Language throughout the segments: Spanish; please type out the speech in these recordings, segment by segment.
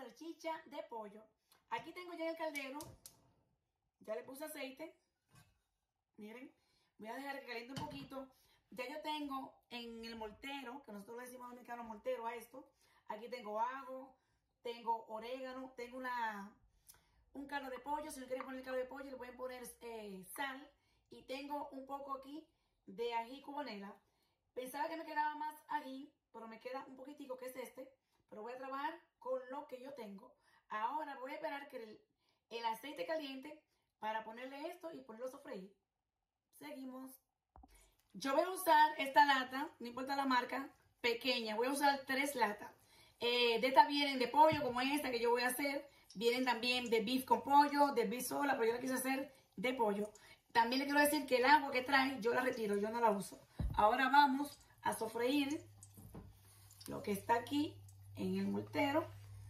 salchicha de pollo. Aquí tengo ya el caldero. Ya le puse aceite. Miren, voy a dejar que caliente un poquito. Ya yo tengo en el mortero, que nosotros le decimos dominicano mortero a esto. Aquí tengo ajo, tengo orégano, tengo un caldo de pollo. Si no quieren poner el caldo de pollo, le pueden poner sal. Y tengo un poco aquí de ají cubonela. Pensaba que me quedaba más ají, pero me queda un poquitico, que es este. Pero voy a trabajar con lo que yo tengo. Ahora voy a esperar que el aceite caliente para ponerle esto y ponerlo a sofreír. Seguimos. Yo voy a usar esta lata, no importa la marca, pequeña. Voy a usar 3 latas. De estas vienen de pollo, como esta que yo voy a hacer. Vienen también de beef con pollo, de beef sola, pero yo la quise hacer de pollo. También le quiero decir que el agua que trae, yo la retiro, yo no la uso. Ahora vamos a sofreír lo que está aquí en el mortero.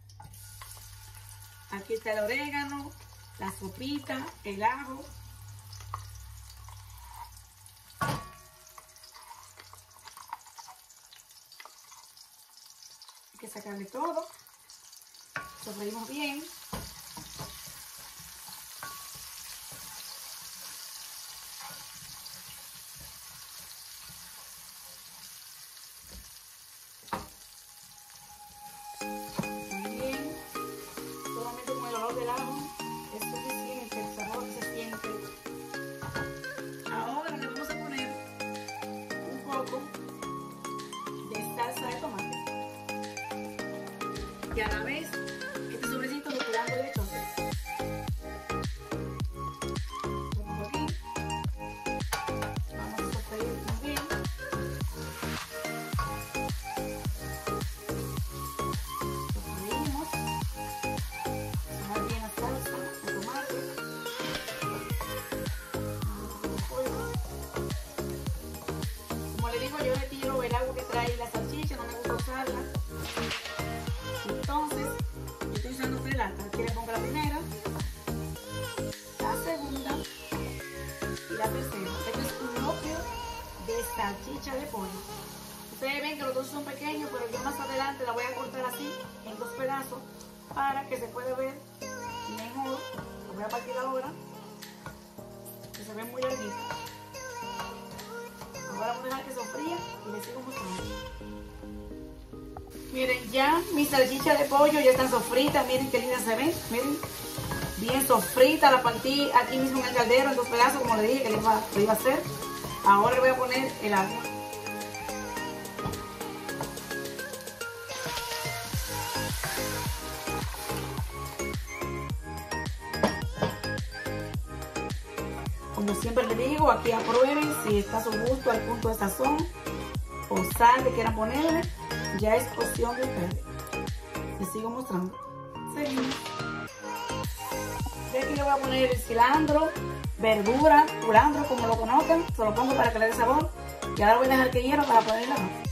Aquí está el orégano, la sopita, el ajo. Hay que sacarle todo. Sofreímos bien. Del ajo es suficiente, el sabor se siente. Ahora le vamos a poner un poco de salsa de tomate y a la vez este sobrecito lo curando de choque. Lo pongo aquí. Vamos a sofreír muy bien. Sofreímos. Yo retiro el agua que trae la salchicha, no me gusta usarla. Entonces, yo estoy usando 3 latas. Aquí le pongo la primera, la segunda y la tercera. Este es un locrio de salchicha de pollo. Ustedes ven que los dos son pequeños, pero yo más adelante la voy a cortar así, en 2 pedazos, para que se pueda ver mejor. Lo voy a partir ahora, que se ve muy larguita. Ahora vamos a dejar que sofría y les sigo mostrando. Miren, ya mi salchicha de pollo ya están sofritas. Miren qué linda se ven. Miren, bien sofrita. La partí aquí mismo en el caldero en 2 pedazos, como le dije que lo iba a hacer. Ahora le voy a poner el agua. Como siempre les digo, aquí aprueben si está a su gusto, al punto de sazón o sal que quieran ponerle. Ya es opción de ustedes. Les sigo mostrando. Seguimos. De aquí le voy a poner el cilantro, verdura, culantro, como lo conozcan. Se lo pongo para que le dé sabor. Y ahora voy a dejar que hierva para ponerle la arroz.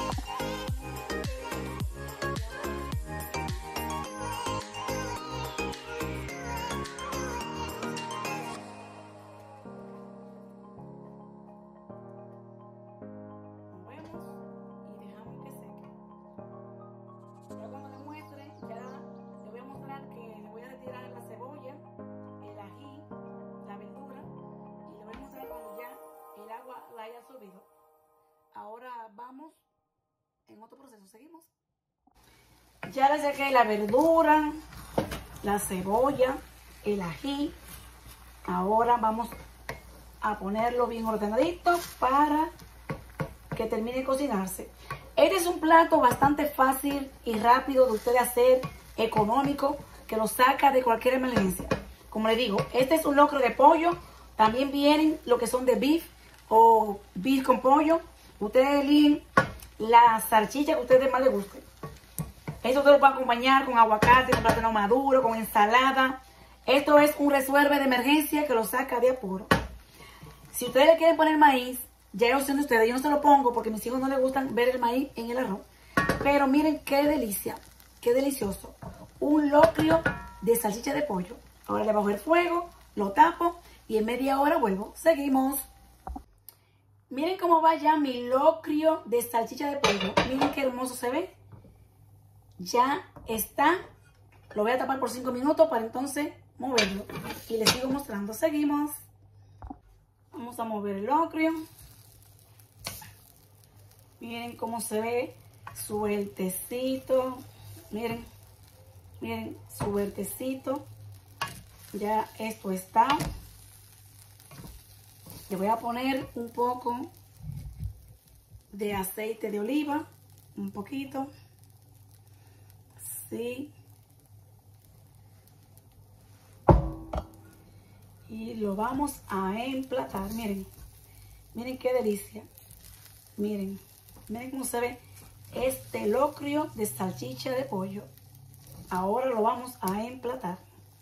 La haya absorbido. Ahora vamos en otro proceso. Seguimos. Ya le saqué la verdura, la cebolla, el ají. Ahora vamos a ponerlo bien ordenadito para que termine de cocinarse. Este es un plato bastante fácil y rápido de usted hacer, económico, que lo saca de cualquier emergencia. Como les digo, este es un locro de pollo. También vienen lo que son de beef o beef con pollo. Ustedes eligen la salchicha que a ustedes más les guste. Esto ustedes lo pueden acompañar con aguacate, con plátano maduro, con ensalada. Esto es un resuelve de emergencia que lo saca de apuro. Si ustedes le quieren poner maíz, ya es opción de ustedes. Yo no se lo pongo porque a mis hijos no les gustan ver el maíz en el arroz. Pero miren qué delicia, qué delicioso. Un locrio de salchicha de pollo. Ahora le bajo el fuego, lo tapo y en media hora vuelvo. Seguimos. Miren cómo va ya mi locrio de salchicha de pollo. Miren qué hermoso se ve. Ya está Lo voy a tapar por 5 minutos para entonces moverlo. Y les sigo mostrando. Seguimos. Vamos a mover el locrio. Miren cómo se ve sueltecito. Miren. Miren, sueltecito. Ya esto está. Le voy a poner un poco de aceite de oliva. Un poquito. Así. Y lo vamos a emplatar. Miren. Miren qué delicia. Miren. Miren cómo se ve este locrio de salchicha de pollo. Ahora lo vamos a emplatar.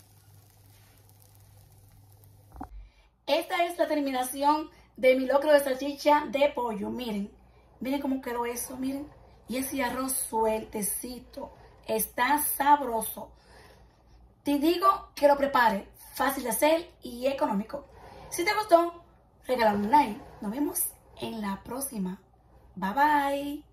Esta es la terminación de mi locrio de salchicha de pollo. Miren. Miren cómo quedó eso. Miren. Y ese arroz sueltecito. Está sabroso. Te digo que lo prepare. Fácil de hacer y económico. Si te gustó, regálame un like. Nos vemos en la próxima. Bye bye.